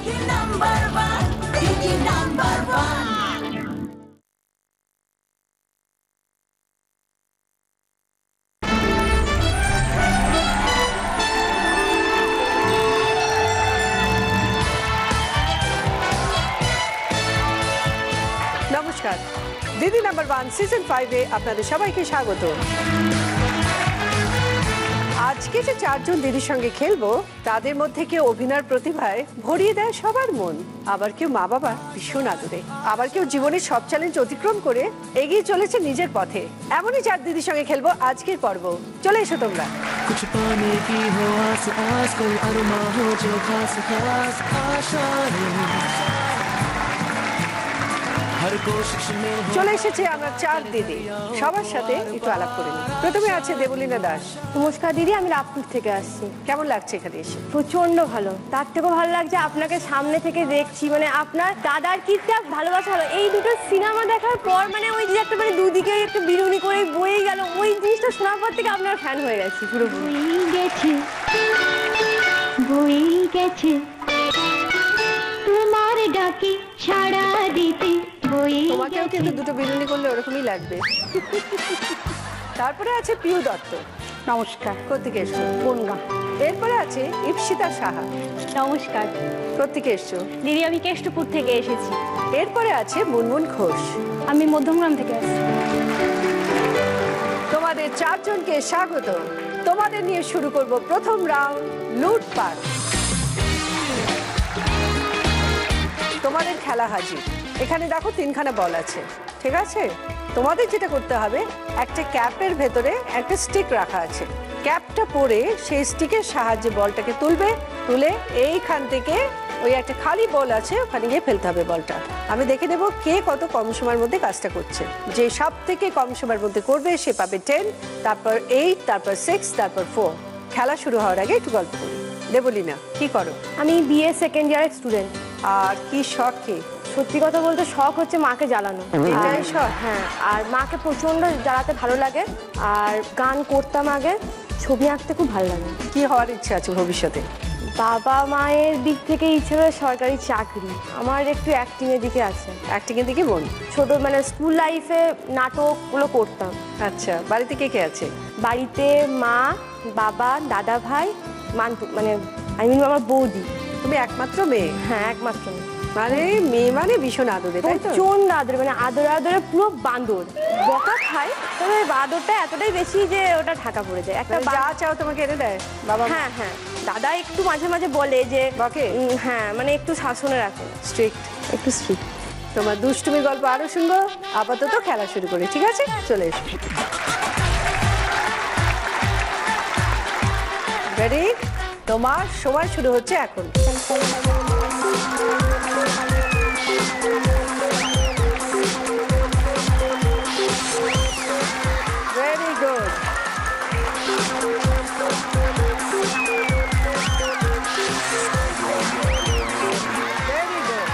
নমস্কার, দিদি number 1 season 5-এ আপনাদের সবাইকে স্বাগত। আজকে যে 4 জন দিদির সঙ্গে খেলবো তাদের মধ্যে কেউ অভিনয়ের প্রতিভায় ভরিয়ে দেয় সবার মন, আবার কেউ মা বাবা ভীষণ আদরে, আবার কেউ জীবনের সব চ্যালেঞ্জ অতিক্রম করে এগিয়ে চলেছে নিজের পথে। এমনই 4 দিদির সঙ্গে খেলবো আজকের পর্ব। চলে এসো তোমরা। চলে এসেছে আমরা 4 দিদি, সবার সাথে একটু আলাপ করে নিই। প্রথমে আছে দেবলীনা দাস। নমস্কার দিদি, আমি রামপুর থেকে আসছি। কেমন লাগছে এখানে এসে? প্রচন্ড ভালো, তার থেকেও ভালো লাগছে আপনাকে সামনে থেকে দেখছি, মানে আপনার দাদার কিটা ভালোবাসা হলো। এই দুটো সিনেমা দেখার পর মানে ওই যে একটা মানে দুদিকে একটু বিরুনি করে বয়ে গেল, ওই জিনিসটা শোনার পর থেকে আপনার ফ্যান হয়ে গেছি পুরো। বই গেছে তোমার ডাকে সাড়া দিতে। তোমাকেও কিন্তু দুটো বিরুনি করলে ওরকমই লাগবে। তারপরে আছে পিউ দত্ত। নমস্কার। কোত্থেকে এসছো? বনগাঁ। এরপরে আছে ইপসিতা সাহা। নমস্কার। কোত্থেকে এসছো? দিদি আমি কেষ্টপুর থেকে এসেছি। এরপরে আছে মুনমুন ঘোষ। আমি মধ্যমগ্রাম থেকে আসছি। তোমাদের 4 জনকে স্বাগত। তোমাদের নিয়ে শুরু করব প্রথম রাউন্ড, লুটপাট। তোমাদের খেলা হাজির। এখানে দেখো 3খানা বল আছে, ঠিক আছে? তোমাদের যেটা করতে হবে, একটা ক্যাপের ভেতরে একটা স্টিক রাখা আছে। ক্যাপটা পরে সেই স্টিকের সাহায্যে বলটাকে তুলবে, তুলে এইখান থেকে ওই একটা খালি বল আছে ওখানে গিয়ে ফেলতে হবে বলটা। আমি দেখে নেব কে কত কম সময়ের মধ্যে কাজটা করছে। যে সব থেকে কম সময়ের মধ্যে করবে সে পাবে 10, তারপর 8, তারপর 6, তারপর 4। খেলা শুরু হওয়ার আগে একটু গল্প করি। দেবলীনা, কি করো? আমি বিএ সেকেন্ড ইয়ারের স্টুডেন্ট। আর কি শখ কি? সত্যি কথা বলতে শখ হচ্ছে মাকে জ্বালানো। এটাই শখ? হ্যাঁ, আর মাকে প্রচন্ড জ্বালাতে ভালো লাগে। আর গান করতাম আগে, ছবি আঁকতে খুব ভালো লাগে। কি হওয়ার ইচ্ছা আছে ভবিষ্যতে? বাবা মায়ের দিক থেকে ইচ্ছে হলো সরকারি চাকরি, আমার একটু অ্যাক্টিং এর দিকে আছে। অ্যাক্টিং এর দিকে বোন? ছোট মানে স্কুল লাইফে নাটকগুলো করতাম। আচ্ছা, বাড়িতে কে কে আছে? বাড়িতে মা, বাবা, দাদা ভাই, মানে আমার বৌদি। তুমি একমাত্র মেয়ে? হ্যাঁ, একমাত্র মেয়ে। মানে মেয়ে মানে ভীষণ আদরে, তাই তো? প্রচন্ড আদরে, মানে আদরে আদরে পুরো বাঁদর। বকা খায়, তবে বাঁদরটা এতটাই বেশি যে ওটা ঢাকা পড়ে যায়। একটা যা চাও তোমাকে এনে দেয় বাবা? হ্যাঁ হ্যাঁ, দাদা একটু মাঝে মাঝে বলে যে বকে। হ্যাঁ, মানে একটু শাসনে রাখে, স্ট্রিক্ট, একটু স্ট্রিক্ট। তোমার দুষ্টুমি গল্প আরো শুনবো, আপাতত খেলা শুরু করি, ঠিক আছে? চলে এসো। রেডি? তোমার সময় শুরু হচ্ছে এখন। Very good. Very good.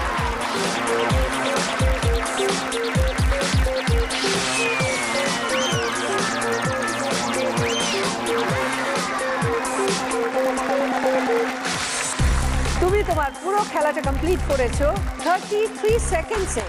তুমি তোমার পুরো খেলাটা কমপ্লিট করেছো 33 সেকেন্ডসে।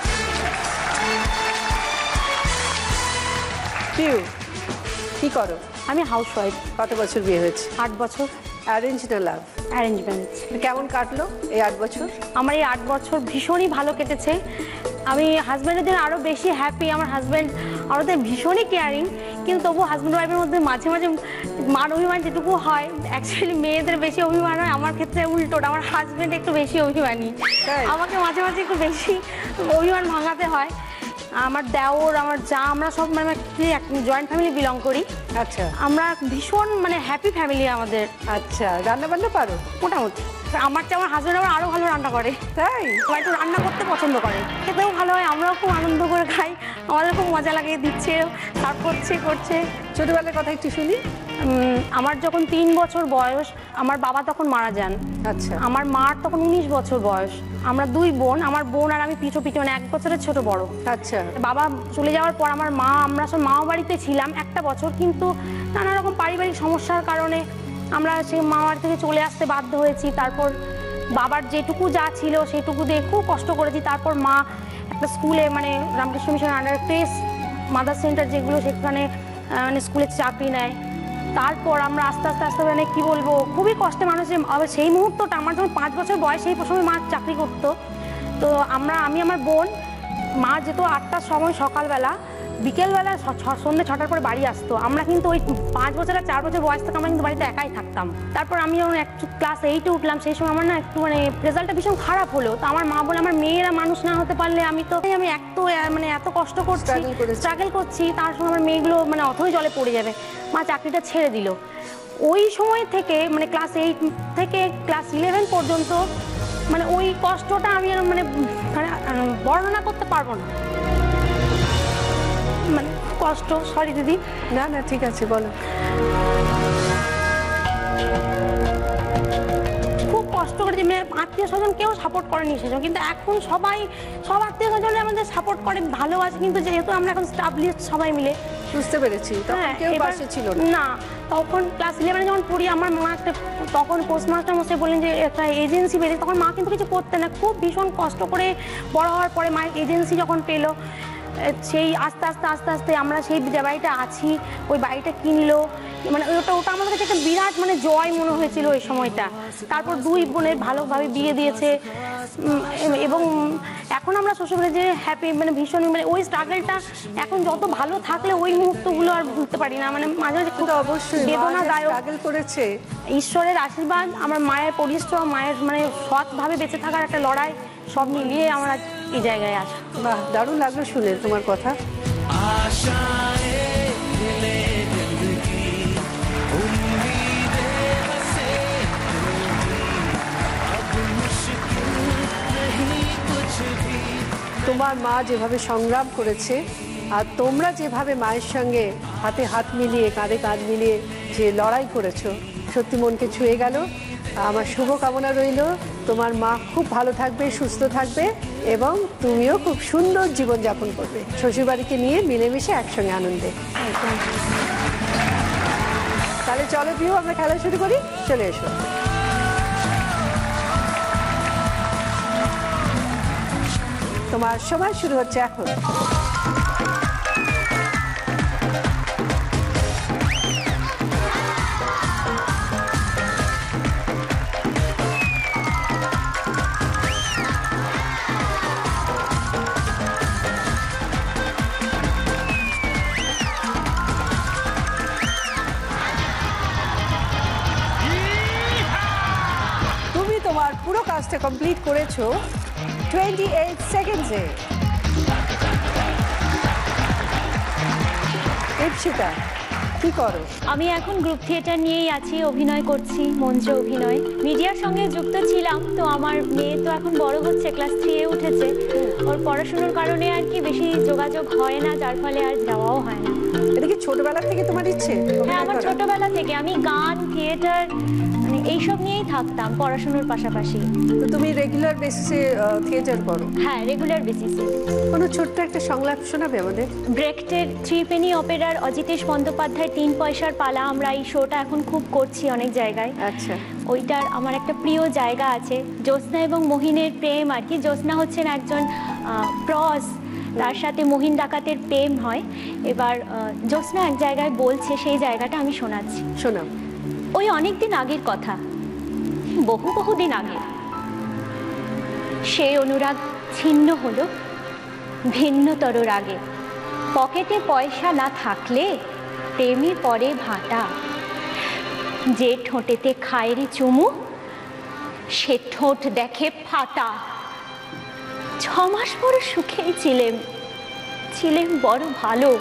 পিউ, কি করো? আমি হাউস ওয়াইফ। কত বছর বিয়ে হয়েছে? 8 বছর। অ্যারেঞ্জ না লাভ? Arrange marriage. কেমন কাটলো এই 8 বছর? আমার এই 8 বছর ভীষণই ভালো কেটেছে। আমি হাজব্যান্ডের জন্য আরও বেশি হ্যাপি। আমার হাজব্যান্ড আমাদের ভীষণই কেয়ারিং, কিন্তু তবু হাজব্যান্ড ওয়াইফের মধ্যে মাঝে মাঝে মান অভিমান যেটুকু হয়, অ্যাকচুয়ালি মেয়েদের বেশি অভিমান হয়, আমার ক্ষেত্রে উল্টোটা। আমার হাজব্যান্ড একটু বেশি অভিমানী, আমাকে মাঝে মাঝে একটু বেশি অভিমান ভাঙাতে হয়। আমার দেওর, আমার যা, আমরা সব মানে জয়েন্ট ফ্যামিলি বিলং করি। আচ্ছা, আমরা ভীষণ মানে হ্যাপি ফ্যামিলি আমাদের। আচ্ছা, রান্না বান্না পারো? মোটামুটি। আমার চেয়ে আমার হাজব্যান্ড আবার আরও ভালো রান্না করে। তাই? সবাই একটু রান্না করতে পছন্দ করে, খেতেও ভালো হয়, আমরাও খুব আনন্দ করে খাই, আমাদের খুব মজা লাগে, দিচ্ছে, সার্ভ করছে। ছোটবেলার কথা একটু শুনি। আমার যখন 3 বছর বয়স, আমার বাবা তখন মারা যান। আচ্ছা। আমার মার তখন 19 বছর বয়স। আমরা 2 বোন, আমার বোন আর আমি পিছু মানে 1 বছরের ছোট বড়। আচ্ছা। বাবা চলে যাওয়ার পর আমার মা, আমরা সব মামা বাড়িতে ছিলাম 1 বছর, কিন্তু নানা রকম পারিবারিক সমস্যার কারণে আমরা সেই মামা বাড়ি থেকে চলে আসতে বাধ্য হয়েছি। তারপর বাবার যেটুকু যা ছিল সেটুকু দিয়ে খুব কষ্ট করেছি। তারপর মা একটা স্কুলে মানে Ramakrishna Mission under press mother centre যেগুলো সেখানে মানে স্কুলে চাকরি নেয়। তারপর আমরা আস্তে আস্তে আস্তে মানে কী বলবো খুবই কষ্টে মানুষের। আবার সেই মুহূর্তটা আমার যখন 5 বছর বয়স সেই সময় মা চাকরি করতো। তো আমি আমার বোন মা যেত 8টার সময় সকালবেলা, বিকেলবেলা সন্ধ্যে 6টার পরে বাড়ি আসতো। আমরা কিন্তু ওই 5 বছর আর 4 বছর বয়স থেকে আমরা কিন্তু বাড়িতে একাই থাকতাম। তারপর আমি যখন একটু ক্লাস 8-এ উঠলাম সেই সময় আমার না একটু মানে রেজাল্টটা ভীষণ খারাপ হলো। তো আমার মা বলে আমার মেয়েরা মানুষ না হতে পারলে আমি এত কষ্ট করছি, স্ট্রাগল করছি, তার সঙ্গে আমার মেয়েগুলো মানে অথই জলে পড়ে যাবে। মা চাকরিটা ছেড়ে দিল। ওই সময় থেকে মানে ক্লাস 8 থেকে ক্লাস 11 পর্যন্ত মানে ওই কষ্টটা আমি মানে বর্ণনা করতে পারবো না। মানে কষ্ট, সরি দিদি। না না ঠিক আছে, বলো। খুব কষ্ট করেছি, মানে আত্মীয় স্বজন কেউ সাপোর্ট করেনি সেজন্য, কিন্তু এখন সব আত্মীয় স্বজন আমাদের সাপোর্ট করে, ভালোবাসে। কিন্তু যেহেতু আমরা এখন স্টাবলিশড সবাই মিলে, বুঝতে পেরেছি, তখন কেউ পাশে ছিল না। তখন ক্লাস 11-এ যখন পড়ি আমার মা তখন পোস্টমাস্টার মশাই বললেন যে একটা এজেন্সি বেরিয়েছে। তখন মা কিন্তু কিছু করতে না, খুব ভীষণ কষ্ট করে বড় হওয়ার পরে মায়ের এজেন্সি যখন পেলো, সেই আস্তে আস্তে আমরা সেই যে বাড়িটা আছি ওই বাড়িটা কিনলো। মানে ওটা আমাদের কাছে একটা বিরাট মানে জয় মনে হয়েছিল ওই সময়টা। তারপর 2 বোনের ভালোভাবে বিয়ে দিয়েছে এবং এখন আমরা শ্বশুরবাড়িতে যে হ্যাপি, মানে ভীষণ মানে ওই স্ট্রাগলটা এখন যত ভালো থাকলে ওই মুহূর্তগুলো আর ভুলতে পারি না। মানে মাঝে মাঝে খুব অবশ্যই বেদনাদায়ক। স্ট্রাগল করেছে, ঈশ্বরের আশীর্বাদ, আমার মায়ের পরিশ্রম, মায়ের মানে সৎভাবে বেঁচে থাকার একটা লড়াই, সব মিলিয়ে আমরা এই জায়গায় আসা। বাহ, দারুণ লাগলো শুনে তোমার কথা। তোমার মা যেভাবে সংগ্রাম করেছে আর তোমরা যেভাবে মায়ের সঙ্গে হাতে হাত মিলিয়ে কাঁধে কাঁধ মিলিয়ে যে লড়াই করেছো, সত্যি মনকে ছুঁয়ে গেল। আমার শুভকামনা রইল তোমার মা খুব ভালো থাকবে, সুস্থ থাকবে এবং তুমিও খুব সুন্দর জীবনযাপন করবে শ্বশুরবাড়িকে নিয়ে মিলেমিশে একসঙ্গে আনন্দে। তাহলে চলো প্রিয়, আমরা খেলা শুরু করি, চলে এসো। তোমার সময় শুরু হচ্ছে এখন। তুমি তোমার পুরো কাজটা কমপ্লিট করেছো 28 সেকেন্ডসে। ইপসিতা, কি করো? আমি এখন গ্রুপ থিয়েটার নিয়েই আছি, অভিনয় করছি, মঞ্চ অভিনয়। মিডিয়ার সঙ্গে যুক্ত ছিলাম, তো আমার মেয়ে তো এখন বড় হচ্ছে, ক্লাস 3-এ উঠেছে। ওর পড়াশোনার কারণে আর কি বেশি যোগাযোগ হয় না, যার ফলে আর যাওয়াও হয় না। এটা কি ছোটবেলা থেকে তোমার ইচ্ছে? হ্যাঁ, আমার ছোটবেলা থেকে আমি গান, থিয়েটার মানে এইসব নিয়েই থাকতাম পড়াশোনার পাশাপাশি। তো তুমি রেগুলার বেসিসে থিয়েটার করো? হ্যাঁ, রেগুলার বেসিসে। কোনো ছোট্ট একটা সংলাপ শোনাবে আমাদের? ব্রেক্টের 3 পেনি অপেরার অজিতেশ বন্দ্যোপাধ্যায় 3 পয়সার পালা, আমরা এই শোটা এখন খুব করছি অনেক জায়গায়। আচ্ছা, ওইটার আমার একটা প্রিয় জায়গা আছে। জ্যোৎস্না এবং মহিনের প্রেম আর কি। জ্যোৎস্না হচ্ছেন একজন প্রজ, তার সাথে মহিন ডাকাতের প্রেম হয়। এবার জ্যোৎস্না এক জায়গায় বলছে, সেই জায়গাটা আমি শোনাচ্ছি। শোনাও। ওই অনেক দিন আগের কথা, বহু দিন আগে, সেই অনুরাগ ছিন্ন হলো ভিন্নতর রাগে। পকেটে পয়সা না থাকলে প্রেমে পড়ে ভাটা। যে ঠোঁটেতে খায় রে চুমু, সে ঠোঁট দেখে ফাটা। 6 মাস পর সুখেই ছিলেম বড় ভালো।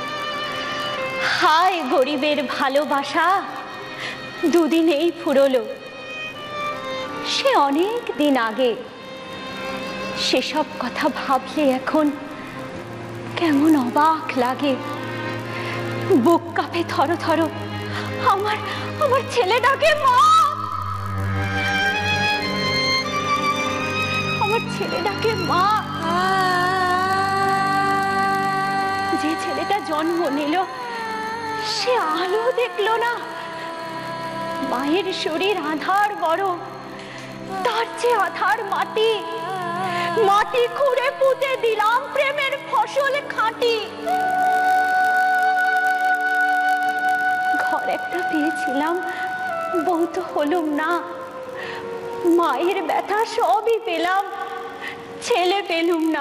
হায় গরিবের ভালোবাসা, দুদিনেই ফুরলো। সে অনেক দিন আগে, সেসব কথা ভাবলে এখন কেমন অবাক লাগে। বুক কাঁপে থরো থরো, আমার ছেলেটাকে মা, আমার ছেলেটাকে মা। যে ছেলেটা জন্ম নিল সে আলো দেখলো না, মায়ের শরীর আঁধার বড়, তার চেয়ে আধার মাটি, মাটি খুঁড়ে পুঁতে দিলাম প্রেমের ফসল খাঁটি। ঘর একটা পেয়েছিলাম, বউ তো হলুম না, মায়ের ব্যথা সবই পেলাম, ছেলে পেলুম না।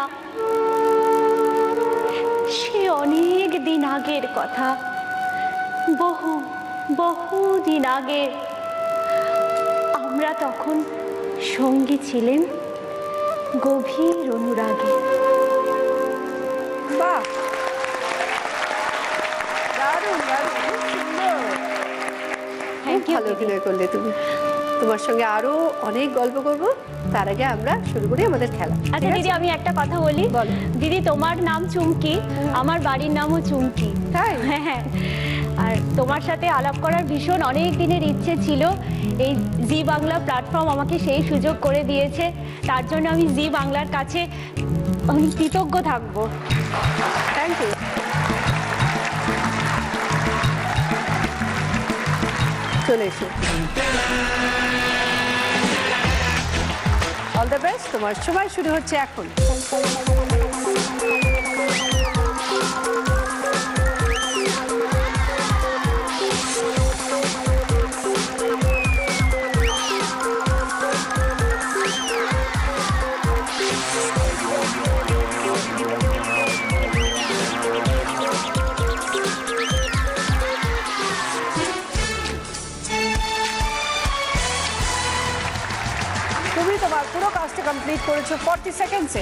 সে অনেক দিন আগের কথা, বহু বহু দিন আগে। আমরা তখন সঙ্গী ছিলেন গভীর অনুরাগে। বাহ, দারুণ দারুণ, খুব সুন্দর। খুব ভালো অভিনয় করলে তুমি। তোমার সঙ্গে আরো অনেক গল্প করব, তার আগে আমরা শুরু করি আমাদের খেলা। আচ্ছা দিদি, আমি একটা কথা বলি। দিদি, তোমার নাম চুমকি, আমার বাড়ির নামও চুমকি। তাই? হ্যাঁ। আর তোমার সাথে আলাপ করার ভীষণ অনেক দিনের ইচ্ছে ছিল। এই জি বাংলা প্ল্যাটফর্ম আমাকে সেই সুযোগ করে দিয়েছে, তার জন্য আমি জি বাংলার কাছে অনেক কৃতজ্ঞ থাকবো। Thank you. চলে এসো। অল দ্য বেস্ট, তোমার সময় শুরু হচ্ছে এখন। তুমি তোমার পুরো কাজটা কমপ্লিট করেছো 40 সেকেন্ডসে।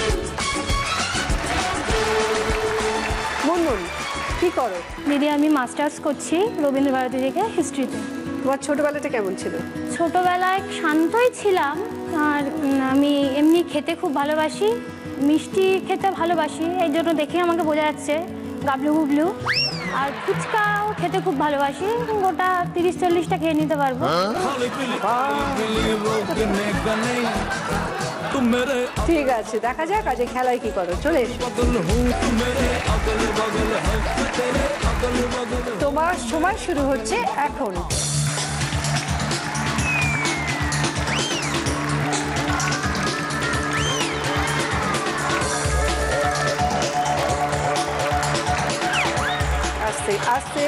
মুনমুন, কি করো? দিদি, আমি মাস্টার্স করছি রবীন্দ্রভারতী থেকে হিস্ট্রিতে। তোমার ছোটবেলাটা কেমন ছিল? ছোটবেলায় শান্তই ছিলাম, আর আমি এমনি খেতে খুব ভালোবাসি, মিষ্টি খেতে ভালোবাসি, এই জন্য দেখে আমাকে বোঝা যাচ্ছে গাবলু গুবলু। আর ফুচকাও খেতে খুব ভালোবাসি, গোটা 30-40টা খেয়ে নিতে পারবো। ঠিক আছে, দেখা যাক আজ খেলায় কি করো। চলে এসো। তোমার সময় শুরু হচ্ছে এখন। আস্তে আস্তে।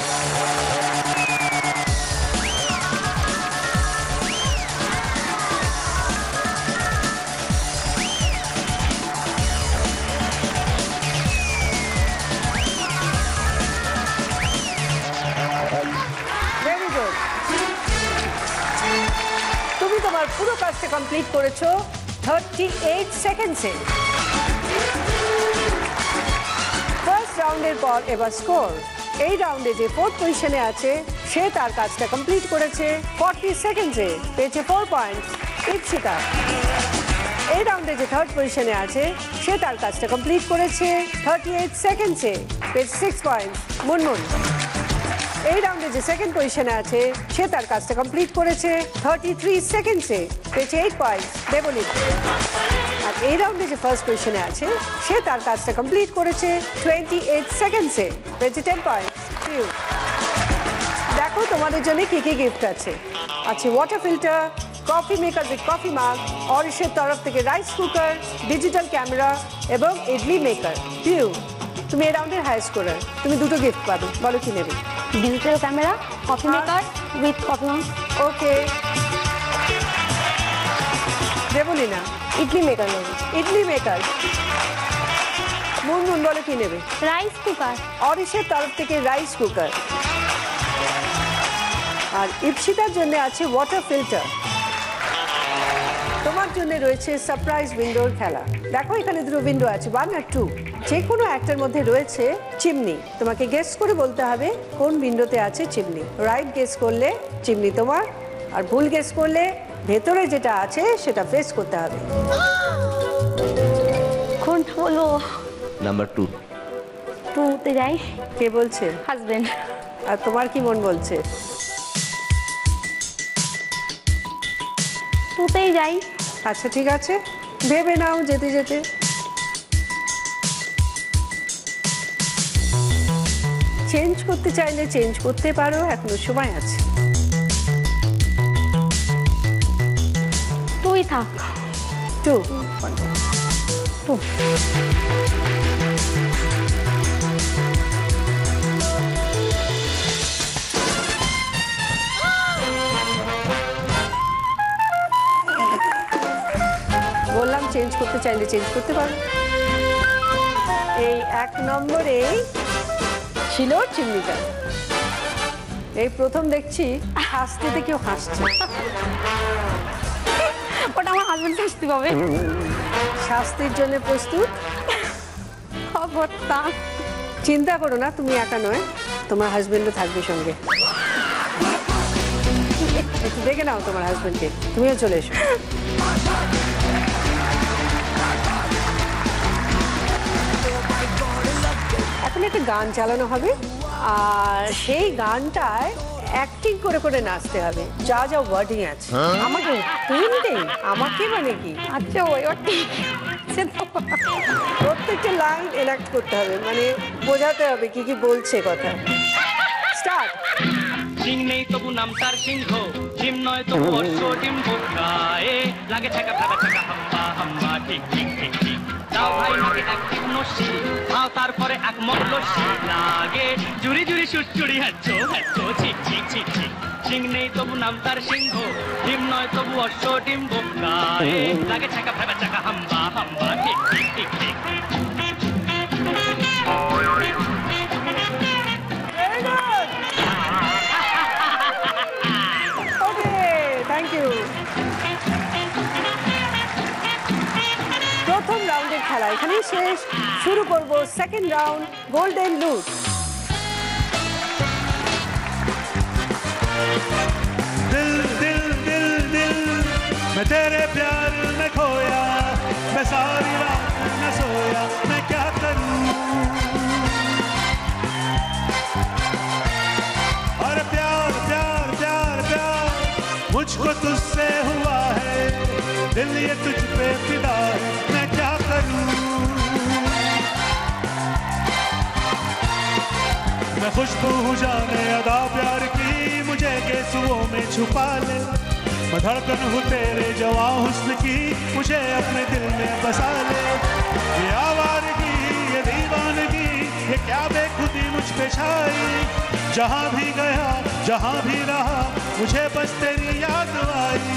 Very good. তুমি তোমার পুরো কাজটা কমপ্লিট করেছো 38 সেকেন্ডসে। ফার্স্ট রাউন্ডের পর এবার স্কোর। এই রাউন্ডে যে ফোর্থ পজিশনে আছে সে তার কাজটা কমপ্লিট করেছে 40 সেকেন্ডসে, পেয়েছে 4 পয়েন্টস। ইপসিতা। এই রাউন্ডে যে থার্ড পজিশনে আছে সে তার কাজটা কমপ্লিট করেছে 38 সেকেন্ডসে, পেয়েছে 6 পয়েন্টস। মুনমুন। এই রাউন্ডে যে সেকেন্ড পজিশনে আছে সে তার কাজটা কমপ্লিট করেছে 33 সেকেন্ডসে, পেয়েছে 8 পয়েন্টস। দেবলীন। আর এই রাউন্ডে যে ফার্স্ট পজিশনে আছে সে তার কাজটা কমপ্লিট করেছে 28 সেকেন্ডসে, পেয়েছে 10 পয়েন্টস। দেখো তোমাদের জন্য কি কি গিফট আছে। আছে water filter, coffee maker with coffee mug, অরিশের তরফ থেকে রাইস কুকার, ডিজিটাল ক্যামেরা এবং ইডলি মেকার। পিউ, তুমি এই রাউন্ডের হাই স্কোরার, তুমি দুটো গিফট পাবে, বলো কি নেবে? Digital camera, coffee maker with coffee mug. Okay. Debolina? Idli maker নেব। ইডলি মেকার। মুনমুন, বলো কি নেবে? Rice cooker. অরিশের তরফ থেকে রাইস কুকার। আর ইপসিতার জন্য আছে ওয়াটার ফিল্টার। তোমার জন্য রয়েছে সারপ্রাইজ উইন্ডোর খেলা। দেখো এখানে দুটো উইন্ডো আছে, 1 আর 2। যে কোনো একটার মধ্যে রয়েছে চিমনি। তোমাকে গেস করে বলতে হবে কোন উইন্ডোতে আছে চিমনি। রাইট গেস করলে চিমনি তোমার, আর ভুল গেস করলে ভেতরে যেটা আছে সেটা ফেস করতে হবে। কোনটা বলবো? নাম্বার 2। 2তে যাই। কে বলছে? হাজবেন্ড। আর তোমার কি মন বলছে? 2তেই যাই। আচ্ছা ঠিক আছে, ভেবে নাও যেতে যেতে। চেঞ্জ করতে চাইলে চেঞ্জ করতে পারো, এখনো সময় আছে। 2 থাক। 2 2 বললাম চেঞ্জ করতে চাইলে চেঞ্জ করতে পারো। এই 1 নম্বরে ছিল চিমনিটা। এই প্রথম দেখছি হাসতে কেউ হাসছে। ওটা আমার হাজবেন্ড শাস্তি পাবে। শাস্তির জন্য প্রস্তুত? খবরটা চিন্তা করো না, তুমি একা নয়, তোমার হাজবেন্ডও থাকবে সঙ্গে। একটু দেখে নাও তোমার হাজবেন্ডকে, তুমিও চলে এসো। এখন একটা গান চালানো হবে, আর সেই গানটায় অ্যাক্টিং করে করে নাচতে হবে, যা যা ওয়ার্ডিং আছে। আমাকে তুমি নিতে আমাকে মানে কি? আচ্ছা ওই ঠিক আছে তো। প্রত্যেকটা লাইন এনাক্ট করতে হবে, মানে বোঝাতে হবে কি কি বলছে কথা। স্টার্ট। সিং নেই তবু নাম তার সিংহ, ডিম নয় তবু অশ্ব ডিম গায়ে লাগে ঠেকা ফেকা ঠেকা হাম্বা হাম্বা ঠিক ঠিক ঠিক ঠিক। দাও ভাই নাকি এক নসি, খাও তারপরে এক মগলসি লাগে জুড়ি জুড়ি সুরচুরি হাঁচো হাঁচো ছিক ছিক ছিক ছিক। সিং নেই তবু নাম তার সিংহ, ডিম নয় তবু অশ্ব ডিম গায়ে লাগে ঠেকা ফেকা ঠেকা হাম্বা হাম্বা ঠিক ঠিক ঠিক ঠিক। Thank you. প্রথম রাউন্ডের খেলা এখানেই শেষ। শুরু করব সেকেন্ড রাউন্ড, গোল্ডেন লুট। दिल दिल दिल दिल मैं तेरे प्यार में खोया, मैं सारी रात न सोया, मैं क्या करूं? और प्यार प्यार प्यार प्यार मुझको तुझसे हुआ है, दिल ये तुझ पे फिदा है, मैं क्या करूं? मैं खुशबू हूँ जाने अदा प्यार की, मुझे गेसुओं में छुपा ले। मैं धड़कन हूँ तेरे जवां हुस्न की, मुझे अपने दिल में बसा ले। ये आवारगी ये दीवानगी ये क्या बेखुदी मुझ पे छाई, जहाँ भी गया जहाँ भी रहा मुझे बस तेरी याद आई।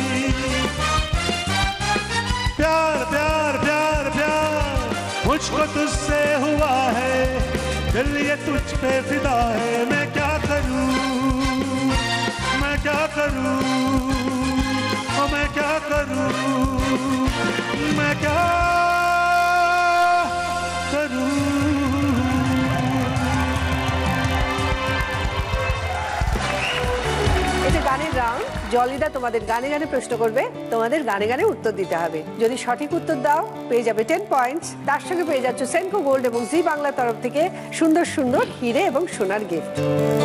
प्यार प्यार प्यार प्यार मुझको तुझसे हुआ है, दिल ये तुझ पे फिदा है, मैं क्या करूं? मैं क्या करूं? ओ मैं क्या करूं? मैं क्या करूं? এটা গানের রাউন্ড। জলিদা তোমাদের গানে গানে প্রশ্ন করবে, তোমাদের গানে গানে উত্তর দিতে হবে। যদি সঠিক উত্তর দাও পেয়ে যাবে 10 পয়েন্টস, তার সঙ্গে পেয়ে যাচ্ছ সেনকো গোল্ড এবং জি বাংলার তরফ থেকে সুন্দর সুন্দর হিরে এবং সোনার গিফট।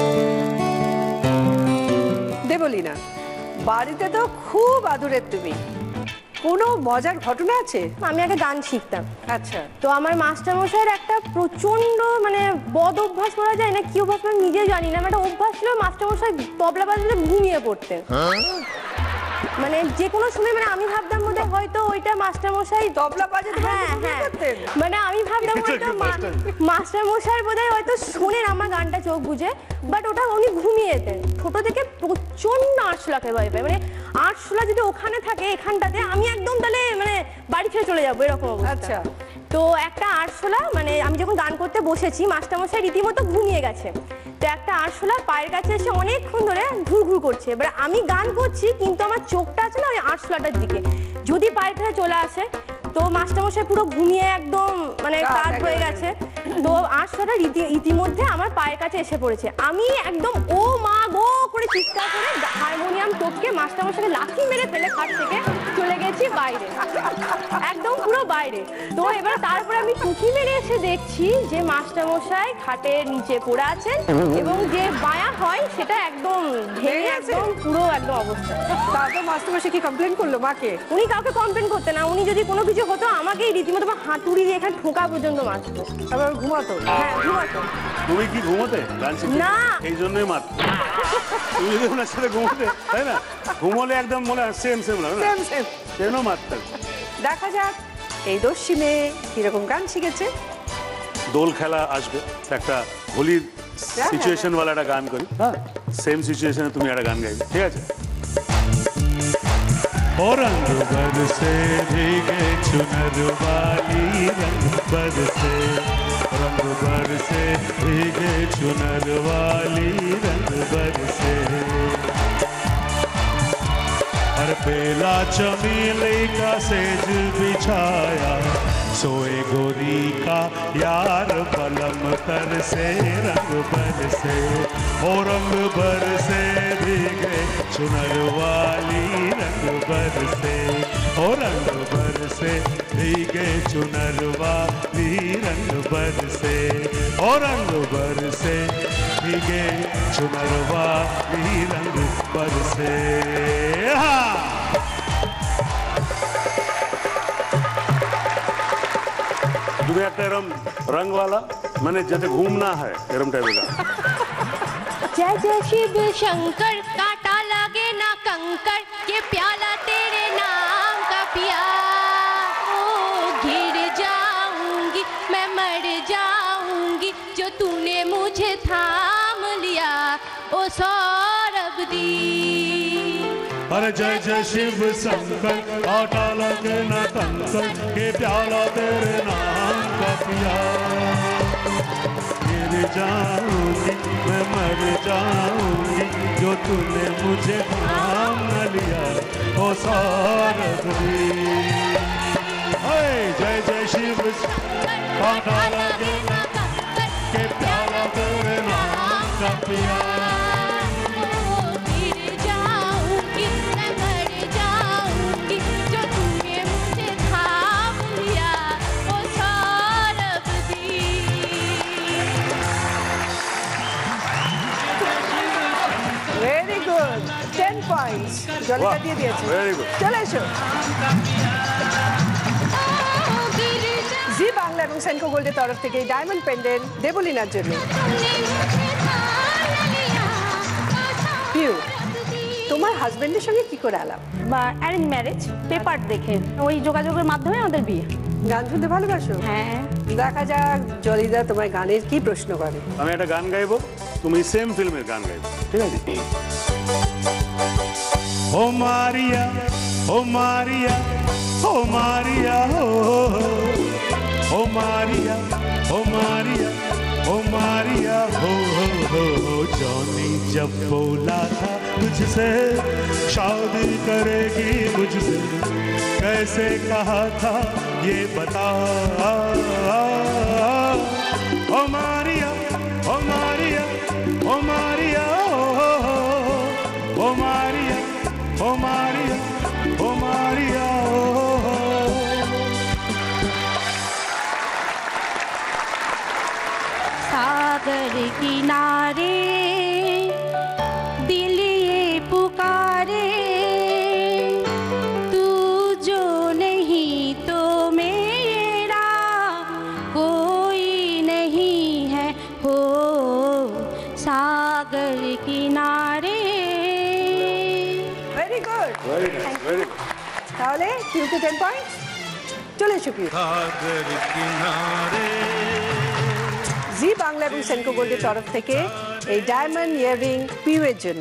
দেবলীনা, বাড়িতে তো খুব আদুরের তুমি, কোনো মজার ঘটনা আছে? আমি আগে গান শিখতাম। আচ্ছা, তো আমার মাস্টারমশাইয়ের একটা প্রচন্ড মানে বদ অভ্যাস করা যায় না, কি অভ্যাস আমি নিজে জানি না, একটা অভ্যাস ছিল মাস্টারমশাই তবলা বাজাতে ঘুমিয়ে পড়তেন। মানে যে কোনো সময়, মানে আমি ভাবতাম বোধ হয়তো ওইটা মাস্টারমশাই তবলা বাজাতে হ্যাঁ হ্যাঁ মানে আমি ভাবতাম হয়তো মাস্টারমশাই বোধ হয়তো শোনেন আমার গানটা চোখ বুঝে, বাট ওটা উনি ঘুমিয়ে যেতেন। ছোট থেকে প্রচন্ড আরশোলাকে ভয় পাই, মানে আরশোলা যদি ওখানে থাকে এখানটাতে আমি একদম তাহলে মানে বাড়ি ছেড়ে চলে যাবো এরকম অবস্থা। আচ্ছা, তো একটা আরশোলা, মানে আমি যখন গান করতে বসেছি মাস্টারমশাই রীতিমতো ঘুমিয়ে গেছে, তো একটা আরশোলা পায়ের কাছে এসে অনেকক্ষণ ধরে ঘুর ঘুর করছে। এবার আমি গান করছি কিন্তু আমার চোখটা আছে না ওই আরশোলাটার দিকে, যদি পায়ের কাছে চলে আসে তো মাস্টারমশাই পুরো ঘুমিয়ে একদম মানে কাত হয়ে গেছে। তো আরশোলাটা ইতিমধ্যে আমার পায়ের কাছে এসে পড়েছে, আমি একদম ও মা গো করে চিৎকার করে হারমোনিয়াম টপকে মাস্টারমশাইকে লাথি মেরে ফেলে খাট থেকে চলে গেছি বাইরে, একদম পুরো বাইরে। তো এবার তারপরে আমি টুকি মেরে এসে দেখছি যে মাস্টারমশাই খাটের নিচে পড়ে আছেন এবং যে বায়া হয় সেটা একদম ভেঙে একদম পুরো একদম অবস্থা। তারপর মাস্টারমশাই কি কমপ্লেন করলো মাকে? উনি কাউকে কমপ্লেন করতেন না, উনি যদি কোনো কিছু হতো আমাকেই রীতিমতো হাতুড়ি দিয়ে এখানে ঠোকা পর্যন্ত মারতো। আবার ঘুমাতো? হ্যাঁ ঘুমাতো। তুমি কি ঘুমোতে গান শিখতে? না, এই জন্যই মার। তুমি যদি ওনার সাথে ঘুমোতে, তাই না? ঘুমোলে একদম মনে হয় সেম সেম লাগে না? Same same. চেনো মাত্র। দেখা যাক এই দস্যি মেয়ে কিরকম গান শিখেছে। দোল খেলা আসবে, একটা হোলির সিচুয়েশন वाला একটা গান করি। হ্যাঁ, সেম সিচুয়েশনে তুমি একটা গান গাইবে, ঠিক আছে? ओ रंग बरसे भीगे चुनर वाली, रंग बरसे भीगे चुनर वाली, रंग बरसे हर बेला चमेली का सेज बिछाया, सोए गोरी का यार पलम तर से, रंग बरसे ओ रंग बरसे भीगे चुनर वाली, रंग बरसे ओ रंग बरसे भीगे चुनर वाली, रंग बरसे ओ रंग बरसे भीगे चुनर वाली, रंग बरसे। তুমি একটা এরম রং वाला মানে যাতে ঘুম না হয় এরম টাইপের গান। जय जय शिव शंकर, कांटा लगे ना कंकर, ये प्याला तेरे नाम का पिया। ओ गिर जाऊंगी मैं, मर जाऊंगी, जो तूने मुझे थाम लिया, ओ सौरभ दी। अरे जय जय शिव शंकर, कांटा लगे ना कंकर, के प्याला तेरे नाम का पिया। गिर जाऊंगी मैं, मर जाऊंगी, जो तूने मुझे थाम न लिया, ओ सौरभ दी। जय जय शिव कांटा लगे ना कंकर, के प्याला तेरे नाम का पिया। ভেরি গুড, 10 পয়েন্টস জলিতা দিয়ে দিয়েছে। Very good. চলে এসো। জি বাংলা এবং সেনকো গোল্ডের তরফ থেকে ডায়মন্ড পেন্ডেন্ট দেবলীনার জন্য। পিউ, তোমার হাজবেন্ডের সঙ্গে কি করে আলাপ? বা অ্যারেঞ্জ ম্যারেজ, পেপার দেখে, ওই যোগাযোগের মাধ্যমে আমাদের বিয়ে। গান শুনতে ভালোবাসো? হ্যাঁ। দেখা যাক জলিদা তোমার গানের কি প্রশ্ন করে। আমি একটা গান গাইবো, তুমি সেম ফিল্মের গান গাইবে, ঠিক আছে? ओ मारिया ओ मारिया ओ मारिया ओ मारिया ओ मारिया ओ मारिया हो जॉनी जब बोला था तुझसे शादी करेगी मुझसे, कैसे कहा था ये बता। ओ मारिया ओ मारिया ओ मारिया ओ मारिया ओ मारिया ओ मारिया सागर किनारे दिल ये पुकारे, तू जो नहीं तो मेरा कोई नहीं है, हो सागर किनारे। Very good, very nice, very good. তাহলে পিউকে 10 পয়েন্টস। চলে এসো পিউ। सागर किनारे জি বাংলা এবং সেনকো গোল্ডের তরফ থেকে এই ডায়মন্ড ইয়াররিং পিউয়ের জন্য।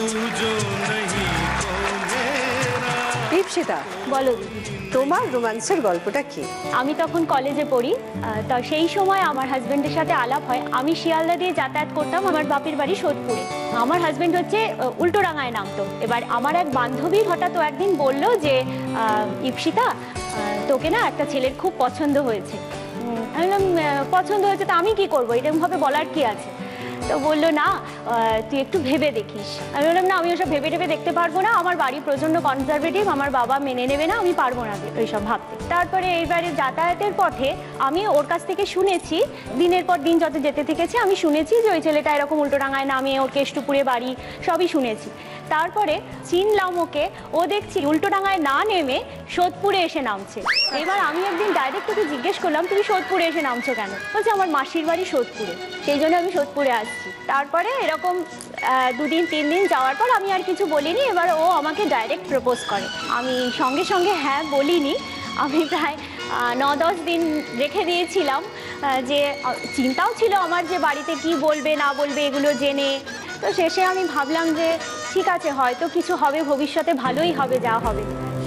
ইপসিতা, বলো। তোমার রোমান্সের গল্পটা কি? আমি তখন কলেজে পড়ি, তো সেই সময় আমার হাজব্যান্ডের সাথে আলাপ হয়। আমি শিয়ালদা দিয়ে যাতায়াত করতাম, আমার বাপের বাড়ি সোদপুরে। আমার হাজব্যান্ড হচ্ছে উল্টোডাঙায় নামতো। এবার আমার এক বান্ধবী হঠাৎ একদিন বলল যে ইপসিতা, তোকে না একটা ছেলের খুব পছন্দ হয়েছে। আমি বললাম পছন্দ হয়েছে তো আমি কি করবো, এরকমভাবে বলার কি আছে? তো বললো না, তুই একটু ভেবে দেখিস। আমি বললাম না, আমি ওসব ভেবে টেবে দেখতে পারবো না, আমার বাড়ি প্রচণ্ড কনজারভেটিভ, আমার বাবা মেনে নেবে না, আমি পারবো না ওইসব ভাবতে। তারপরে এইবারে যাতায়াতের পথে আমি ওর কাছ থেকে শুনেছি, দিনের পর দিন যত যেতে থেকেছে আমি শুনেছি যে ওই ছেলেটা এরকম উল্টোডাঙায় নামে, ওর কেষ্টপুরে বাড়ি, সবই শুনেছি। তারপরে চিনলাম ওকে, ও দেখছি উল্টোডাঙায় না নেমে সোদপুরে এসে নামছে। এবার আমি একদিন ডাইরেক্ট ওকে জিজ্ঞেস করলাম, তুমি সোদপুরে এসে নামছো কেন? বলছে আমার মাসির বাড়ি সোদপুরে, সেই জন্য আমি সোদপুরে আসছি। তারপরে এরকম 2 দিন 3 দিন যাওয়ার পর আমি আর কিছু বলিনি। এবার ও আমাকে ডাইরেক্ট প্রপোজ করে। আমি সঙ্গে সঙ্গে হ্যাঁ বলিনি, আমি প্রায় 9-10 দিন রেখে দিয়েছিলাম, যে চিন্তাও ছিল আমার যে বাড়িতে কি বলবে না বলবে এগুলো জেনে। তো শেষে আমি ভাবলাম যে ঠিক আছে, হয়তো কিছু হবে ভবিষ্যতে, ভালোই হবে যা হবে।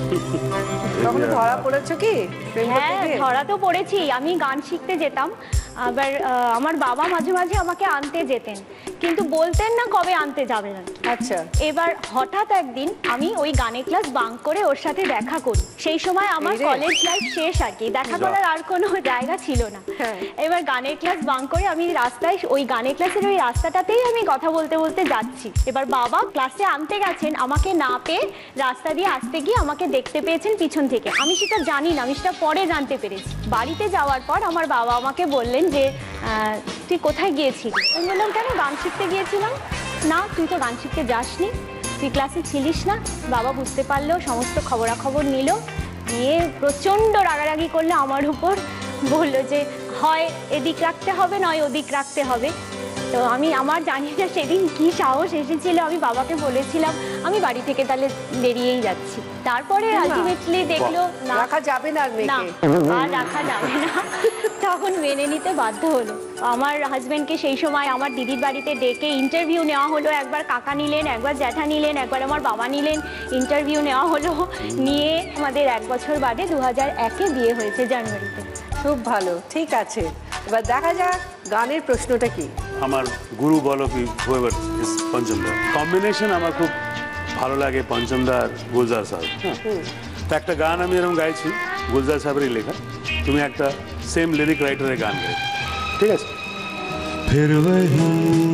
কখনো ধরা পড়েছো কি? হ্যাঁ, ধরা তো পড়েছি। আমি গান শিখতে যেতাম, আবার আমার বাবা মাঝে মাঝে আমাকে আনতে যেতেন, কিন্তু বলতেন না কবে আনতে যাবেন। আচ্ছা। এবার হঠাৎ একদিন আমি ওই গানের ক্লাস বাঙ্ক করে ওর সাথে দেখা করি। সেই সময় আমার কলেজ লাইফ শেষ আর কি, দেখা করার আর কোনো জায়গা ছিল না। এবার গানের ক্লাস বাঙ্ক করে আমি রাস্তায়, ওই গানের ক্লাসের ওই রাস্তাটাতেই আমি কথা বলতে বলতে যাচ্ছি। এবার বাবা ক্লাসে আনতে গেছেন, আমাকে না পেয়ে রাস্তা দিয়ে আসতে গিয়ে আমাকে দেখতে পেয়েছেন পিছন থেকে। আমি সেটা জানি না, আমি সেটা পরে জানতে পেরেছি। বাড়িতে যাওয়ার পর আমার বাবা আমাকে বললেন যে তুই কোথায় গিয়েছিলি? আমি বললাম কেন, গান শিখতে গিয়েছিলাম। না, তুই তো গান শিখতে যাসনি, তুই ক্লাসে ছিলিস না। বাবা বুঝতে পারলো, সমস্ত খবরাখবর নিল, নিয়ে প্রচণ্ড রাগারাগি করলো আমার উপর। বললো যে হয় এদিক রাখতে হবে, নয় ওদিক রাখতে হবে। তো আমি, আমার জানি না সেদিন কি সাহস এসেছিল, আমি বাবাকে বলেছিলাম আমি বাড়ি থেকে তাহলে বেরিয়েই যাচ্ছি। তারপরে আলটিমেটলি দেখলো না, রাখা যাবে না, না আর রাখা যাবে না, তখন মেনে নিতে বাধ্য হলো। আমার হাজবেন্ডকে সেই সময় আমার দিদির বাড়িতে ডেকে ইন্টারভিউ নেওয়া হলো। একবার কাকা নিলেন, একবার জ্যাঠা নিলেন, একবার আমার বাবা নিলেন, ইন্টারভিউ নেওয়া হলো। নিয়ে আমাদের 1 বছর বাদে 2001-এ বিয়ে হয়েছে জানুয়ারিতে। খুব ভালো, ঠিক আছে। এবার দেখা যাক গানের প্রশ্নটা কি। আমার গুরু বলো কি whoever is পঞ্চমদা, কম্বিনেশন আমার খুব ভালো লাগে, পঞ্চমদা আর গুলজার সাহেব। হ্যাঁ, তো একটা গান আমি এরকম গাইছি, গুলজার সাহেবেরই লেখা, তুমি একটা সেম লিরিক রাইটারের গান গাই, ঠিক আছে? फिर वही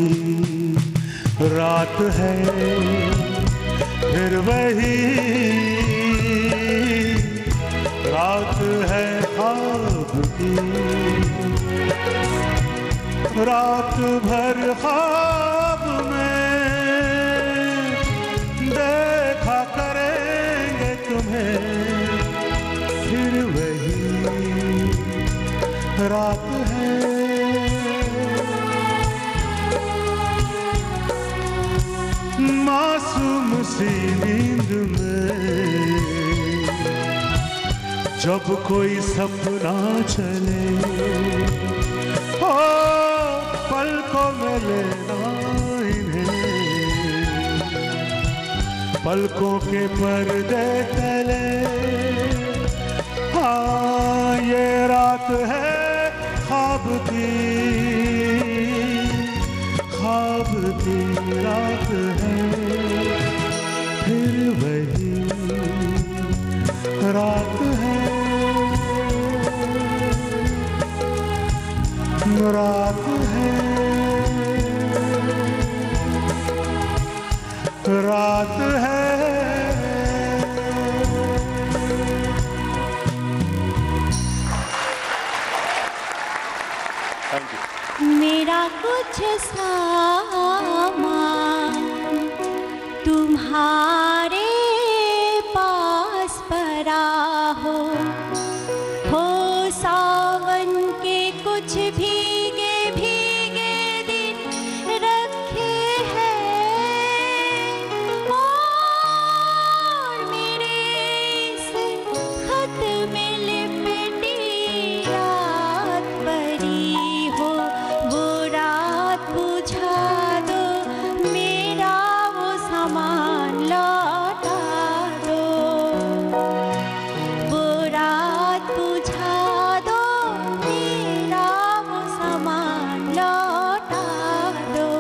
रात है, फिर वही रात है ख्वाब की, रात भर ख्वाब में देखा करेंगे तुम्हें, फिर वही रात है। मासूम सी नींद में जब कोई सपना चले, हो पलकों में लेना इन्हें, पलकों के पर्दे तले। हाँ, ये रात है ख्वाब की, ख्वाब की रात है, फिर वही रात है, रात है, रात है। मेरा कुछ सामान तुम्हारे पास पड़ा हो सावन के कुछ भीगे भीगे दिन रखे हैं, और मेरे इस खत में लिपटी रात पड़ी हो, वो रात बुझा दो, मेरा वो सामान लौटा दो, वो रात बुझा दो, मेरा वो सामान लौटा दो।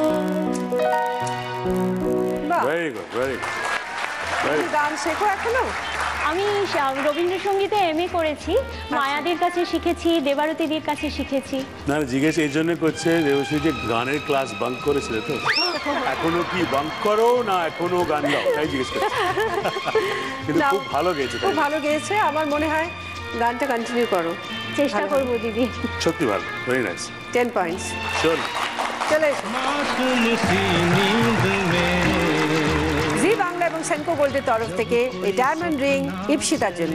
বাহ, ভেরি গুড, ভেরি গুড। তুমি গান শেখো এখনো? আমি রবীন্দ্রসঙ্গীতে এমএ করেছি, মায়াদির কাছে শিখেছি, দেবারতীদির কাছে শিখেছি। না, জিজ্ঞেস এই জন্য করছে দেবশ্রী যে গানের ক্লাস বাঙ্ক করেছিলে, তো এখনো কি বাঙ্ক করো না এখনো গান গাও, তাই জিজ্ঞেস করছি। কিন্তু না, খুব ভালো গেয়েছে, খুব ভালো গেয়েছে। আমার মনে হয় গানটা কন্টিনিউ করো, চেষ্টা করবো দিদি। সত্যি ভালো, ভেরি নাইস। 10 পয়েন্টস। চল চলে এসো। मासूम सी नींद में জি এবং সেনকো গোল্ডের তরফ থেকে এই ডায়মন্ড রিং ইপসিতার জন্য।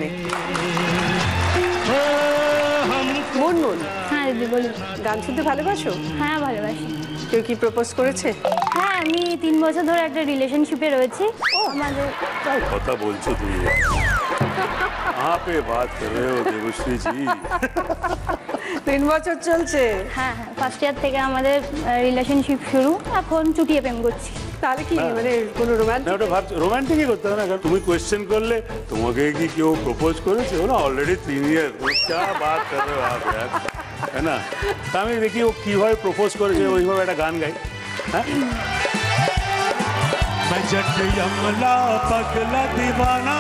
মুনমুন, হ্যাঁ দিদি বলুন। গান শুনতে ভালোবাসো? হ্যাঁ ভালোবাসি। কেউ কি প্রপোজ করেছে? হ্যাঁ আমি 3 বছর ধরে একটা রিলেশনশিপে রয়েছি। আমাদের কথা বলছো তুমি? कहाँ पे बात कर रहे हो देवश्री जी? 3 বছর চলছে? হ্যাঁ হ্যাঁ, ফার্স্ট ইয়ার থেকে আমাদের রিলেশনশিপ শুরু, এখন চুটিয়ে প্রেম করছি। তাহলে কি মানে কোনো না রোমান্টিক? ওটা ভাবছি রোমান্টিকই করতে হবে না, কারণ তুমি কোয়েশ্চেন করলে তোমাকে কি কেউ প্রপোজ করেছে? ও না অলরেডি 3 ইয়ার, क्या बात कर रहे हो आप यार, है ना? তা আমি দেখি ও কিভাবে প্রপোজ করেছে, ওইভাবে একটা গান গাই। হ্যাঁ, मैं जट यमला पगला दीवाना,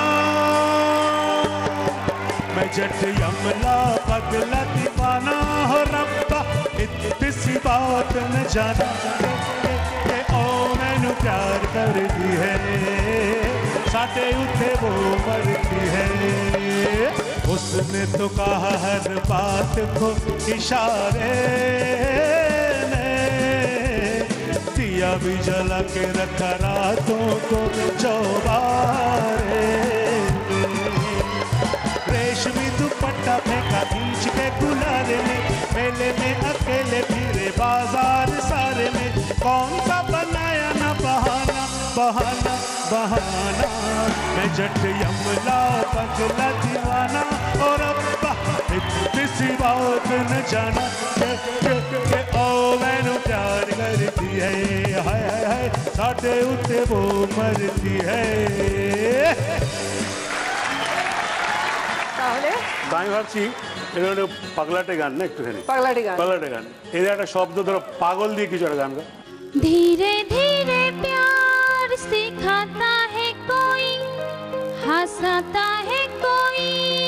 मैं जट यमला पगला दीवाना हो रब्बा इतनी सी बात न जाना कि ओ मैनू प्यार कर दी है, साडे उठे वो मरती है, उसने तो कहा हर बात को इशारे ने, दिया भी जला के रखा रातों को चौबारे, रेशमी दुपट्टा फेंका खींच के गुलारे में, मेले में अकेले फिरे बाजार सारे में, कौन सा बनाया ना बहाना बहाना बहाना, मैं जट यमला पगला दीवाना और अब्बा इतनी सी बात न जाना के ओ मैनू प्यार करती है, हाय हाय हाय साडे उत्ते वो मरती है। তাহলে আমি ভাবছি এটা একটা পাগলাটে গান না, একটুখানি পাগলাটে গান। পাগলাটে গান, এর একটা শব্দ ধরো পাগল দিয়ে কিছু একটা গান গা। धीरे धीरे प्यार सिखाता है कोई, हंसाता है कोई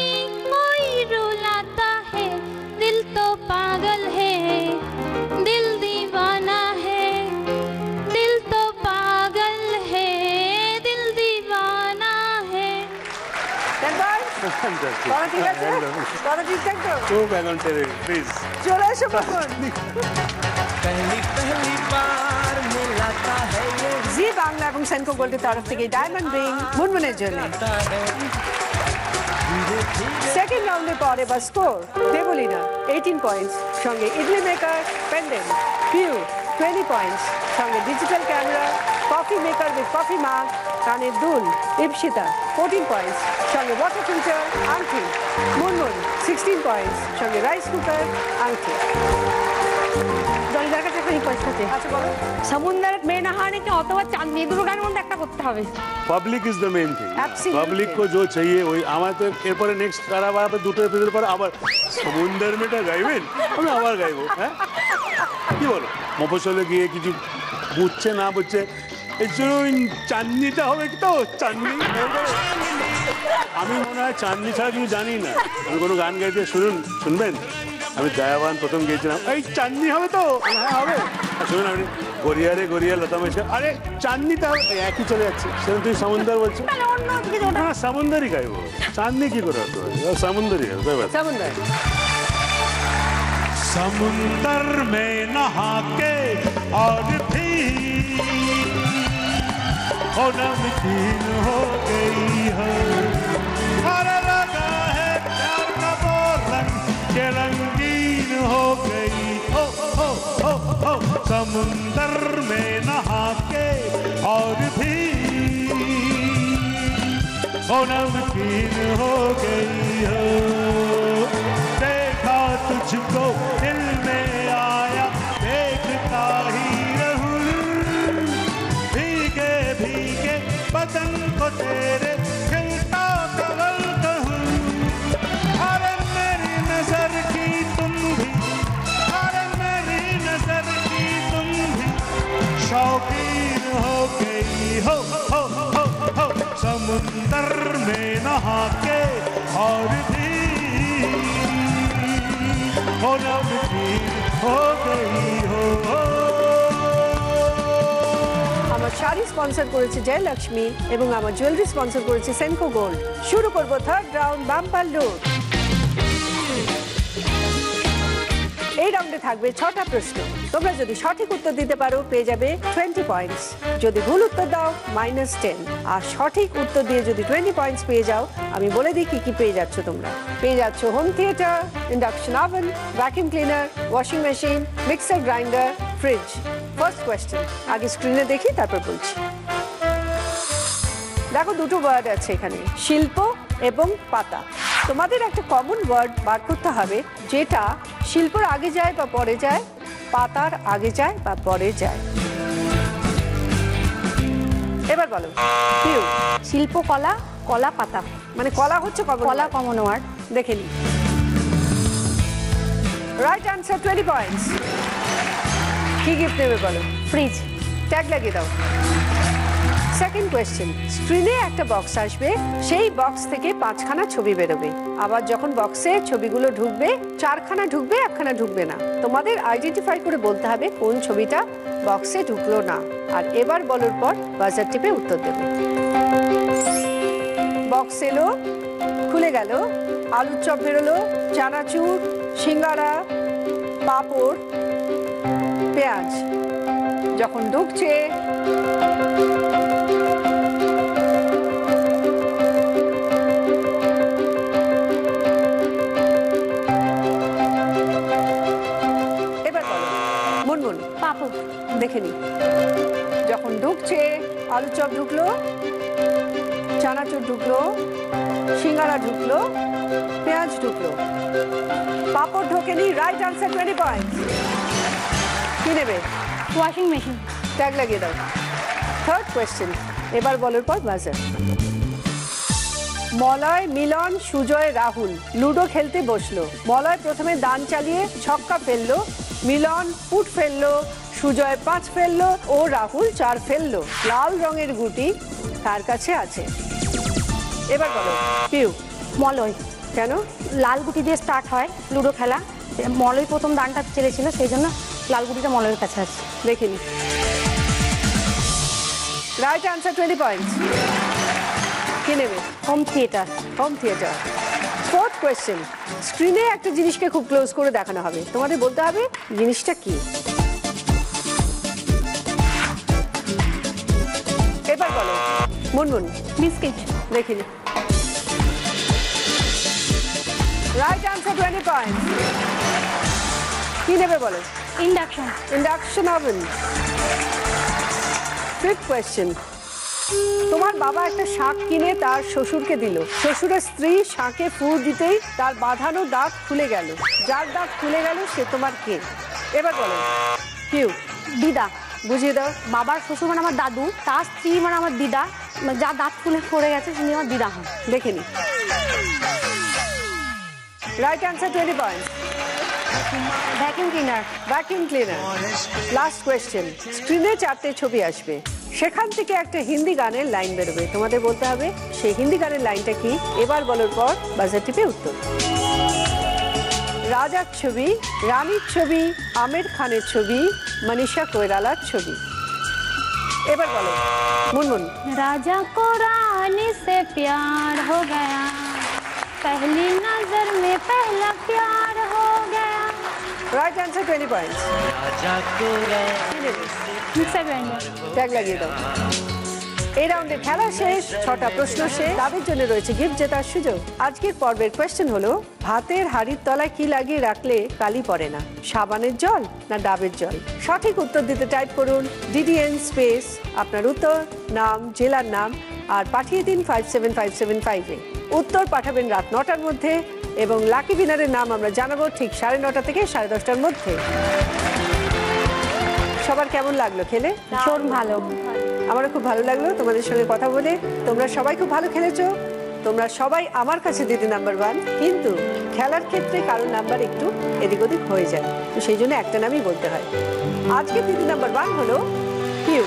रुलाता है, दिल तो पागल है दिल दीवाना है, दिल तो पागल है दिल दीवाना है। করা ঠিক আছে? করা ঠিকঠাক তো? চোখ এখন ছেড়ে প্লিজ। চলে এসো কখন? पहली पहली बार मिलाता है ये জি বাংলা এবং সেনকো গোল্ডের তরফ থেকে ডায়মন্ড রিং মুনমুনের জন্য। সেকেন্ড রাউন্ডের পরে বা স্কোর দেবলীনা 18 পয়েন্টস, সঙ্গে idli maker pendant Piu 20 points, সঙ্গে digital camera coffee maker with coffee mug কানের দুল ইপসিতা 14 পয়েন্টস, সঙ্গে ওয়াটার ফিল্টার আংটি মুনমুন 16 পয়েন্টস, সঙ্গে রাইস কুকার আংটি। জলিদার কাছে একটা রিকোয়েস্ট আছে। আচ্ছা বলো। সমুদ্রের মেয়ে না হারনে কি অথবা চাঁদনি, দুটো গানের মধ্যে একটা করতে হবে। Public is the main thing, Absolutely. Public কো जो चाहिए ওই আমার তো এরপরে নেক্সট আবার আবার দুটো এপিসোড পরে আবার সমুদ্রের মেয়েটা গাইবেন, আমি আবার গাইবো। হ্যাঁ কি বলো, মফস্বলে গিয়ে কিছু বুঝছে না বুঝছে এই জন্য চাঁদনিটা হবে কি, তো চাঁদনি আমি মনে হয় চাঁদনি ছাড়া কিছু জানি না। আমি কোনো গান গাইতে শুনবেন, আমি দয়াবান প্রথম গিয়েছিলাম, এই চাঁদনি হবে তো, হ্যাঁ হবে। আর শুনুন আপনি গড়িয়া রে গড়িয়া লতা মেশে, আরে চাঁদনিটা একই চলে যাচ্ছে, সেরকম তুমি সমুদ্র বলছো না, সমুদ্রই গাইবো, চাঁদনি কি করে হতো, সমুদ্রই গাইবো। সমুদ্র समुंदर में नहा के और भी हो नमकीन हो गई है, और लगा है प्यार का वो रंग के रंगीन हो गई हो हो हो। समुंदर में नहा के और भी हो नमकीन हो गई हो, देखा तुझको दिल में आया देखता ही रहूं, भीगे भीगे बदन को तेरे खिलता कवल कहूं, अरे मेरी नजर की तुम भी, अरे मेरी नजर की तुम भी शौकीन हो गई हो हो हो हो। समुंदर में नहा के और भी हो नमकीन हो गई हो। আমার শাড়ি স্পন্সর করেছে জয়লক্ষ্মী এবং আমার জুয়েলারি স্পন্সর করেছে সেনকো গোল্ড। শুরু করব থার্ড রাউন্ড বাম্পার লুট। এই রাউন্ডে থাকবে 6টা প্রশ্ন। তোমরা যদি সঠিক উত্তর দিতে পারো পেয়ে যাবে 20 পয়েন্টস, যদি ভুল উত্তর দাও -10, আর সঠিক উত্তর দিয়ে যদি 20 পয়েন্টস পেয়ে যাও, আমি বলে দিই কি কি পেয়ে যাচ্ছ তোমরা। পেয়ে যাচ্ছ home theatre, induction oven, vacuum cleaner, washing machine, mixer grinder, fridge. First question, আগে স্ক্রিনে দেখি তারপর বলছি। দেখো দুটো ওয়ার্ড আছে এখানে, শিল্প এবং পাতা। তোমাদের একটা কমন ওয়ার্ড বার করতে হবে যেটা শিল্পর আগে যায় বা পরে যায়, পাতার আগে যায় বা পরে যায়। এবার বলো। পিউ। শিল্প, কলা, কলা, পাতা। মানে কলা হচ্ছে কলা কমন ওয়ার্ড। দেখে নি। Right answer, 20 points. কি গিফট নেবে বলো? ফ্রিজ। ট্যাগ লাগিয়ে দাও। সেকেন্ড কোয়েশ্চেন, স্ক্রিনে একটা বক্স আসবে, সেই বক্স থেকে 5খানা ছবি বেরোবে। আবার যখন বক্সে ছবিগুলো ঢুকবে, 4খানা ঢুকবে, 1খানা ঢুকবে না। তোমাদের আইডেন্টিফাই করে বলতে হবে কোন ছবিটা বক্সে ঢুকলো না। আর এবার বলার পর বাজার টিপে উত্তর দেবে। বক্স এলো, খুলে গেল, আলুর চপ বেরোলো, চানাচুর, সিঙ্গারা, পাঁপড়, পেঁয়াজ। যখন ঢুকছে পাপড়। দেখে নি। যখন ঢুকছে, আলু চপ ঢুকলো, চানাচুর ঢুকলো, সিঙ্গারা ঢুকলো, পেঁয়াজ ঢুকলো, পাপড় ঢোকেনি। Right answer, 20 points. কি নেবে? Washing machine. ট্যাগ লাগিয়ে দাও। থার্ড কোয়েশ্চেন, এবার বলার পর বাজার। মলয়, মিলন, সুজয়, রাহুল লুডো খেলতে বসলো। মলয় প্রথমে দান চালিয়ে ছক্কা ফেললো, মিলন পুট ফেললো, সুজয় 5 ফেললো ও রাহুল 4 ফেললো। লাল রঙের গুটি তার কাছে আছে। এবার বলো। পিউ। মলয়। কেন? লাল গুটি দিয়ে স্টার্ট হয় লুডো খেলা, মলয় প্রথম দানটা চেলেছিল, সেই জন্য লাল গুটিটা মলয়ের কাছে আছে। দেখিনি। Right answer, 20 points. কি নেবে? Home theatre. Home theatre. Fourth question, স্ক্রিনে একটা জিনিসকে খুব ক্লোজ করে দেখানো হবে, তোমাদের বলতে হবে জিনিসটা কি। এবার বলো। মুনমুন। বিস্কিট। দেখিনি। Right answer, 20 points. কি নেবে বলো? Induction. Induction oven. Fifth question, তোমার বাবা একটা শাঁখ কিনে তার শ্বশুরকে দিল। শ্বশুরের স্ত্রী শাঁখে ফু দিতেই তার বাঁধানো দাঁত খুলে গেল। যার দাঁত খুলে গেল সে তোমার কে? এবার বলো। কিউ। দিদা। বুঝিয়ে দাও। বাবার শ্বশুর মানে আমার দাদু, তার স্ত্রী মানে আমার দিদা, যা দাঁত খুলে পড়ে গেছে তিনি আমার দিদা হন। দেখে নি। Right answer, 20 points. Vacuum cleaner. Vacuum cleaner. Last question, স্ক্রিনে 4টে ছবি আসবে, সেখান থেকে একটা হিন্দি গানের লাইন বেরোবে, তোমাদের বলতে হবে সেই হিন্দি গানের লাইনটা কি। এবার বলার পর বাজার টিপে উত্তর। রাজার ছবি, রানীর ছবি, আমির খানের ছবি, মনীষা কৈরালার ছবি। এবার বলো। মুনমুন। राजा को रानी से प्यार हो गया, पहली नजर में पहला प्यार हो गया। Right answer, 20 points. Mixer grinder. Tag লাগিয়ে দাও। এই রাউন্ডের খেলা শেষ, 6টা প্রশ্ন শেষ। তাদের জন্য রয়েছে গিফট জেতার সুযোগ। আজকের পর্বের কোয়েশ্চেন হলো, ভাতের হাঁড়ির তলায় কি লাগিয়ে রাখলে কালি পড়ে না? সাবানের জল না ডাবের জল? সঠিক উত্তর দিতে টাইপ করুন DDN স্পেস আপনার উত্তর, নাম, জেলার নাম আর পাঠিয়ে দিন 57575-এ। উত্তর পাঠাবেন রাত 9টার মধ্যে এবং লাকি উইনারের নাম আমরা জানাবো ঠিক 9:30 থেকে 10:30টার মধ্যে। সবার কেমন লাগলো খেলে? ভীষণ ভালো। আমারও খুব ভালো লাগলো তোমাদের সঙ্গে কথা বলে। তোমরা সবাই খুব ভালো খেলেছো। তোমরা সবাই আমার কাছে দিদি নাম্বার 1, কিন্তু খেলার ক্ষেত্রে কারোর নাম্বার একটু এদিক ওদিক হয়ে যায়, তো সেই জন্য একটা নামই বলতে হয়। আজকে দিদি নাম্বার 1 হলো পিউ।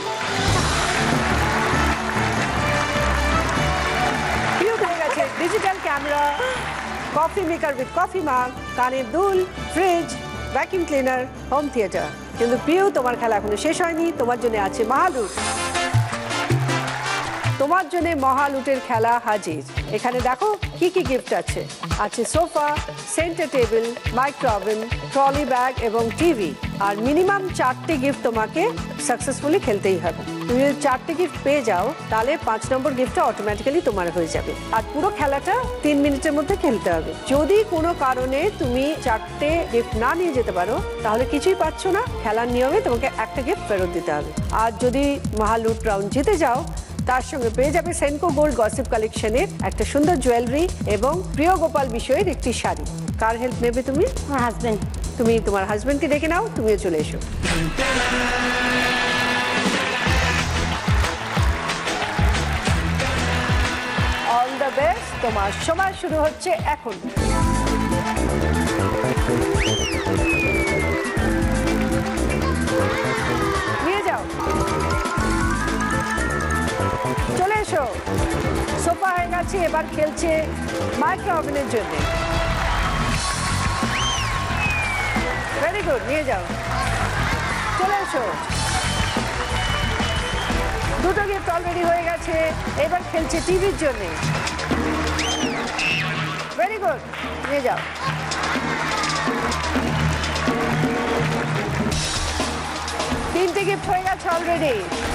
পিউ হয়ে গেছে digital camera, coffee maker with coffee mug, কানের দুল, fridge, vacuum cleaner, home theatre. কিন্তু পিউ, তোমার খেলা এখনো শেষ হয়নি, তোমার জন্য আছে মহালুট। তোমার জন্য মহালুটের খেলা হাজির। এখানে দেখো কি কি গিফট আছে? আছে sofa, centre table, micro oven, trolley bag এবং টিভি। আর মিনিমাম 4টে গিফট তোমাকে সাকসেসফুলি খেলতেই হবে। তুমি যদি 4টে গিফট পেয়ে যাও তাহলে 5 নম্বর গিফটটা অটোমেটিক্যালি তোমার হয়ে যাবে। আর পুরো খেলাটা 3 মিনিটের মধ্যে খেলতে হবে। যদি কোনো কারণে তুমি 4টে গিফট না নিয়ে যেতে পারো তাহলে কিছুই পাচ্ছ না, খেলার নিয়মে তোমাকে একটা গিফট ফেরত দিতে হবে। আর যদি মহালুট রাউন্ড জিতে যাও তার সঙ্গে পেয়ে যাবে সেনকো গোল্ড গসিপ কালেকশনের একটা সুন্দর জুয়েলারি এবং প্রিয় গোপাল বিষয়ের একটি শাড়ি। কার হেল্প নেবে তুমি? আমার হাজবেন্ড। তুমি তোমার হাজবেন্ডকে ডেকে নাও, তুমিও চলে এসো। অল দ্য বেস্ট, তোমার সময় শুরু হচ্ছে এখন। নিয়ে যাও, চলে এসো। সোফা হয়ে গেছে, এবার খেলছে মাইক্রো ওভেনের জন্য। ভেরি গুড, নিয়ে যাও, চলে এসো। দুটো গিফট অলরেডি হয়ে গেছে, এবার খেলছে টিভির জন্য। ভেরি গুড, নিয়ে যাও। তিনটে গিফট হয়ে গেছে অলরেডি।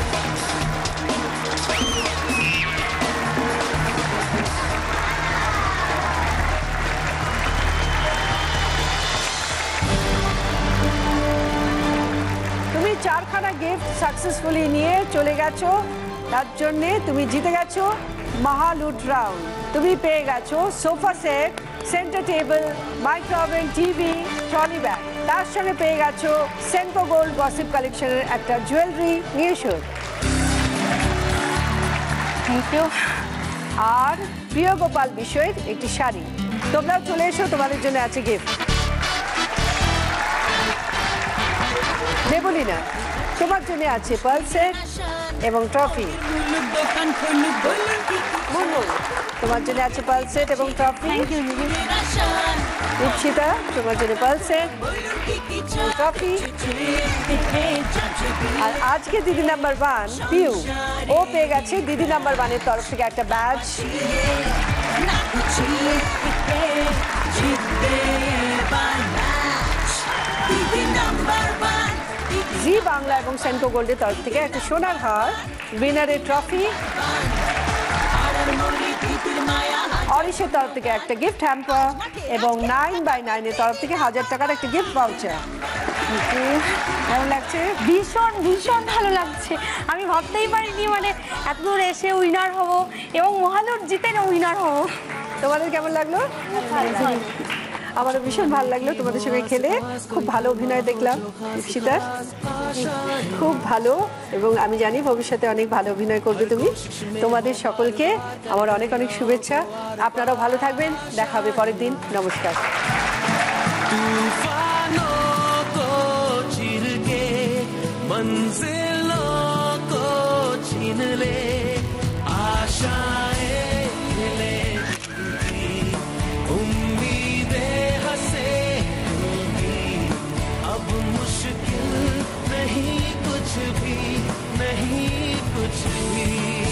তুমি 4খানা গিফট সাকসেসফুলি নিয়ে চলে গেছো, তার জন্যে তুমি জিতে গেছো মহালুট রাউন্ড। তুমি পেয়ে গেছো sofa set, centre table, micro oven, TV, trolley bag. তার সঙ্গে পেয়ে গেছো সেনকো গোল্ড গসিপ কালেকশনের একটা জুয়েলারি। নিয়ে এসো। Thank you. আর প্রিয় গোপাল বিষয়ের একটি শাড়ি। তোমরাও চলে এসো, তোমাদের জন্য আছে গিফট। দেবলীনা, তোমার জন্য আছে পার্ল সেট এবং ট্রফি। মুনমুন, তোমার জন্য আছে পার্ল সেট এবং ট্রফি। দীপশিতা, তোমার জন্য পার্ল সেট, ট্রফি। আর আজকে দিদি নাম্বার 1 পিউ, ও পেয়ে গেছে দিদি নাম্বার 1 এর তরফ থেকে একটা ব্যাজ। জি বাংলা এবং সেনকো গোল্ডের তরফ থেকে একটা সোনার হার, উইনারের ট্রফি। অরিশের তরফ থেকে একটা গিফট হ্যাম্পার এবং 9x9 এর তরফ থেকে 1000 টাকার একটা গিফট ভাউচার। কেমন লাগছে? ভীষণ ভীষণ ভালো লাগছে। আমি ভাবতেই পারিনি মানে এত দূর এসে উইনার হব এবং মহালুট জিতে উইনার হব। তোমাদের কেমন লাগলো? আমারও ভীষণ ভালো লাগলো তোমাদের সঙ্গে খেলে। খুব ভালো অভিনয় দেখলাম দীপশিতার, খুব ভালো, এবং আমি জানি ভবিষ্যতে অনেক ভালো অভিনয় করবে তুমি। তোমাদের সকলকে আমার অনেক অনেক শুভেচ্ছা। আপনারাও ভালো থাকবেন, দেখা হবে পরের দিন। নমস্কার। नहीं कुछ भी